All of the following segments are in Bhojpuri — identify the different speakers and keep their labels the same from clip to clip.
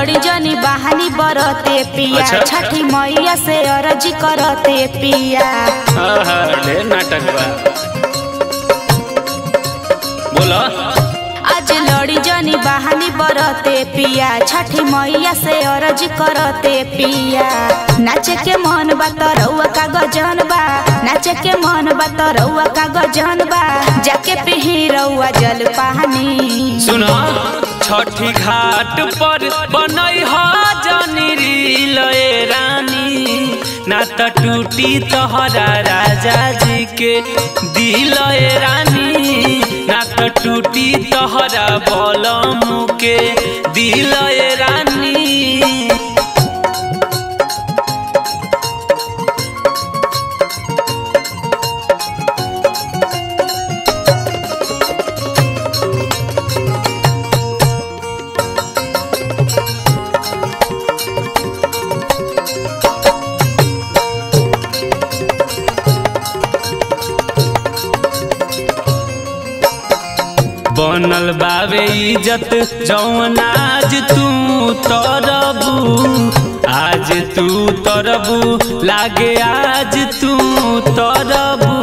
Speaker 1: लड़ी जनी बहानी बरते पिया।
Speaker 2: अच्छा।
Speaker 1: छठी मैया से अर्जी करते पिया।
Speaker 2: ढेर नाटक बा, बोला।
Speaker 1: आज लड़ी जनी बहानी बरते पिया। छठी मैया से अर्जी करते पिया। नाचे के मन बा तरौआ का गजन बा। नाचे के मन बा तरौआ का गजन बा। जाके पिही रउआ जल पानी।
Speaker 2: सुना छठी घाट पर बनई हा जानी रील ए रानी, ना त टूटी तोहरा राजा जी के दिल ए रानी, ना त टूटी तोहरा बलम के दिल ए रानी। बनल बावे इज्जत जौन आज तू तरबू, आज तू तरबू लागे आज तू तरबू।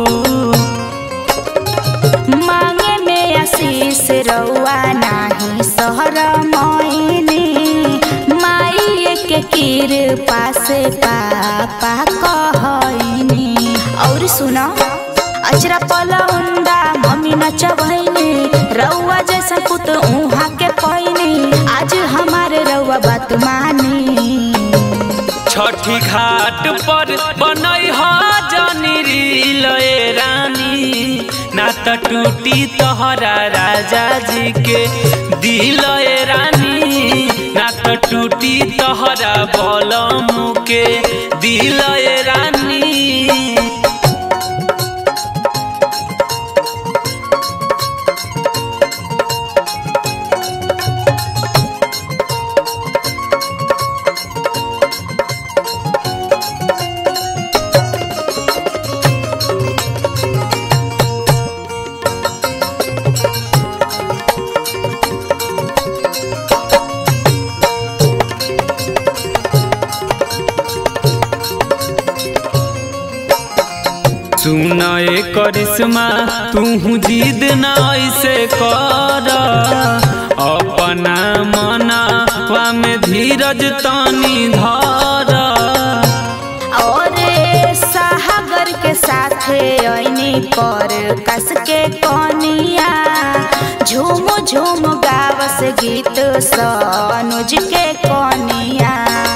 Speaker 1: मांगे में आशीष रउआ नाही सहर मोइनी। माई के कृपा से पापा कहनी। और सुनो अचरा पलौंडा मम्मी नचबैनी। रउआ जैसा पुत उहाँ के पैनी। आज हमारे रउआ बात मानी।
Speaker 2: छठी घाट पर बनई हा जानी रील ए रानी, ना त टूटी तोहरा राजा जी के दिल ए रानी, ना त टूटी तोहरा बलम के दिल ए रानी। सुन ए करिश्मा तू जिद न ऐसे कर, अपना मनवा में धीरज तनी धर।
Speaker 1: और सागर के साथे ऐनी पर कस के कनिया। झूम झूम गावस गीत सनुज के कनिया।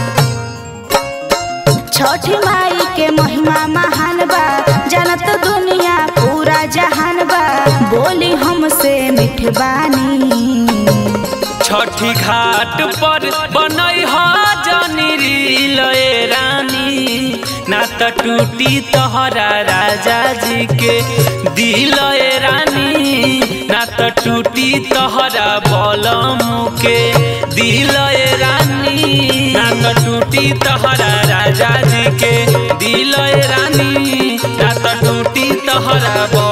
Speaker 1: छठी माई के महिमा महान बा। जानत दुनिया पूरा जहान बा। बोली हमसे मिठबानी।
Speaker 2: छठी घाट पर बनई हा जानी रील ए रानी, ना त टूटी तोहरा राजा जी के दिल ए रानी, ना त टूटी तोहरा बलम के दिल ए रानी, ना त टूटी तोहरा राजा जी के दिल ए रानी, ना त टूटी तोहरा